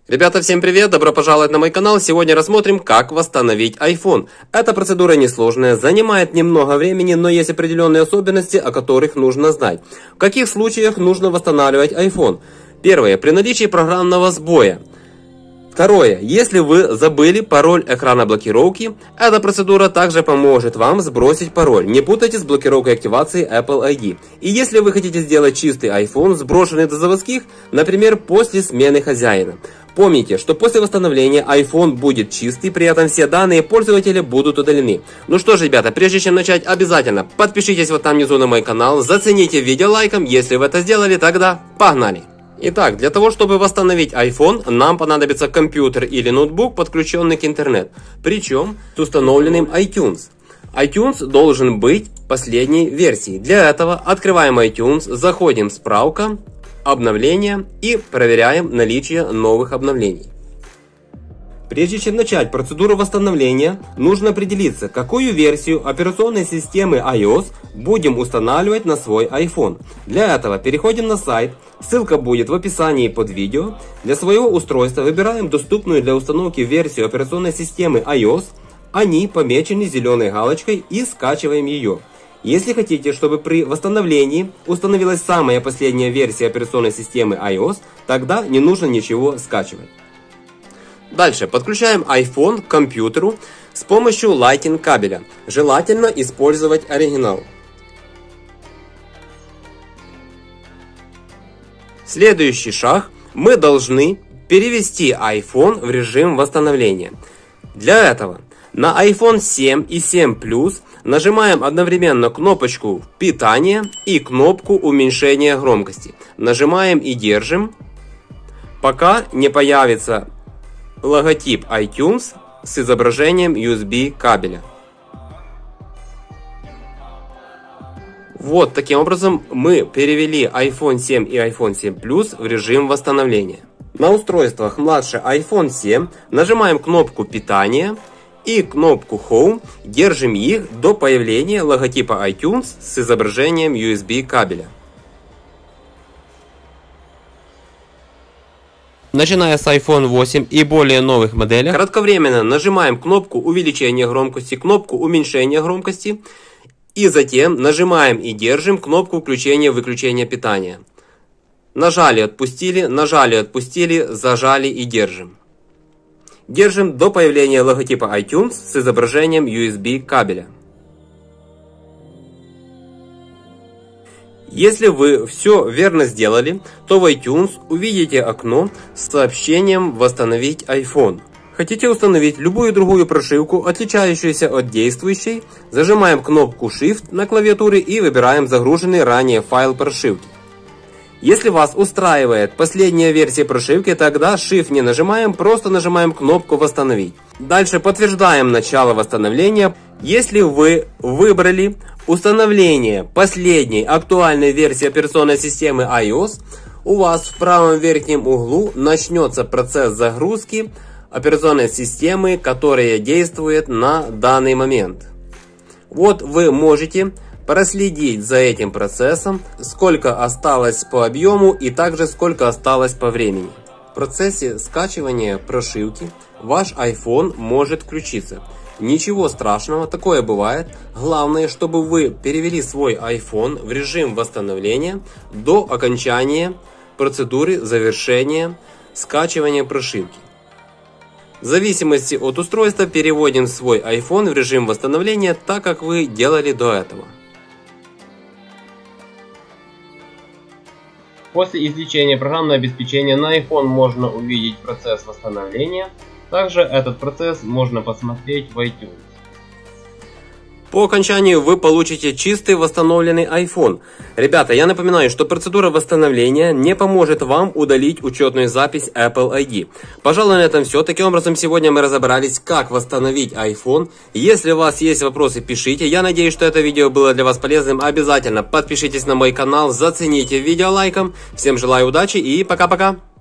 Ребята, всем привет! Добро пожаловать на мой канал. Сегодня рассмотрим, как восстановить iPhone. Эта процедура несложная, занимает немного времени, но есть определенные особенности, о которых нужно знать. В каких случаях нужно восстанавливать iPhone? Первое. При наличии программного сбоя. Второе. Если вы забыли пароль экрана блокировки, эта процедура также поможет вам сбросить пароль. Не путайте с блокировкой активации Apple ID. И если вы хотите сделать чистый iPhone, сброшенный до заводских, например, после смены хозяина. Помните, что после восстановления iPhone будет чистый, при этом все данные пользователя будут удалены. Ну что ж, ребята, прежде чем начать, обязательно подпишитесь вот там внизу на мой канал, зацените видео лайком, если вы это сделали, тогда погнали! Итак, для того, чтобы восстановить iPhone, нам понадобится компьютер или ноутбук, подключенный к интернету, причем с установленным iTunes. iTunes должен быть последней версии. Для этого открываем iTunes, заходим в справка, обновления и проверяем наличие новых обновлений. Прежде чем начать процедуру восстановления, нужно определиться, какую версию операционной системы iOS будем устанавливать на свой iPhone. Для этого переходим на сайт, ссылка будет в описании под видео. Для своего устройства выбираем доступную для установки версию операционной системы iOS, они помечены зеленой галочкой, и скачиваем ее. Если хотите, чтобы при восстановлении установилась самая последняя версия операционной системы iOS, тогда не нужно ничего скачивать. Дальше подключаем iPhone к компьютеру с помощью Lightning кабеля. Желательно использовать оригинал. Следующий шаг. Мы должны перевести iPhone в режим восстановления. Для этого на iPhone 7 и 7 Plus нажимаем одновременно кнопочку питания и кнопку уменьшения громкости. Нажимаем и держим, пока не появится логотип iTunes с изображением USB кабеля. Вот таким образом мы перевели iPhone 7 и iPhone 7 Plus в режим восстановления. На устройствах младше iPhone 7 нажимаем кнопку питания и кнопку Home, держим их до появления логотипа iTunes с изображением USB кабеля. Начиная с iPhone 8 и более новых моделей, кратковременно нажимаем кнопку увеличения громкости, кнопку уменьшения громкости и затем нажимаем и держим кнопку включения-выключения питания. Нажали, отпустили, зажали и держим. Держим до появления логотипа iTunes с изображением USB кабеля. Если вы все верно сделали, то в iTunes увидите окно с сообщением «Восстановить iPhone». Хотите установить любую другую прошивку, отличающуюся от действующей, зажимаем кнопку Shift на клавиатуре и выбираем загруженный ранее файл прошивки. Если вас устраивает последняя версия прошивки, тогда Shift не нажимаем, просто нажимаем кнопку «Восстановить». Дальше подтверждаем начало восстановления. Если вы выбрали установление последней актуальной версии операционной системы iOS, у вас в правом верхнем углу начнется процесс загрузки операционной системы, которая действует на данный момент. Вот вы можете проследить за этим процессом, сколько осталось по объему и также сколько осталось по времени. В процессе скачивания прошивки ваш iPhone может включиться. Ничего страшного, такое бывает. Главное, чтобы вы перевели свой iPhone в режим восстановления до окончания процедуры завершения скачивания прошивки. В зависимости от устройства переводим свой iPhone в режим восстановления так, как вы делали до этого. После извлечения программного обеспечения на iPhone можно увидеть процесс восстановления. Также этот процесс можно посмотреть в iTunes. По окончанию вы получите чистый восстановленный iPhone. Ребята, я напоминаю, что процедура восстановления не поможет вам удалить учетную запись Apple ID. Пожалуй, на этом все. Таким образом, сегодня мы разобрались, как восстановить iPhone. Если у вас есть вопросы, пишите. Я надеюсь, что это видео было для вас полезным. Обязательно подпишитесь на мой канал, зацените видео лайком. Всем желаю удачи и пока-пока.